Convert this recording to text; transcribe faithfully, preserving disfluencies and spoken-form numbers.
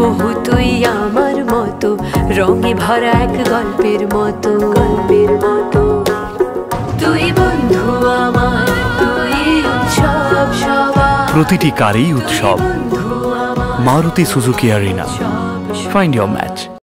বহু তুই আমার মতো, রঙে ভরা এক গল্পের মতো, গল্পের মতো। তুই বন্ধু আমার, তুই উৎসব সবার, প্রতিটি কারেই উৎসব। Maruti Suzuki Arena, find your match.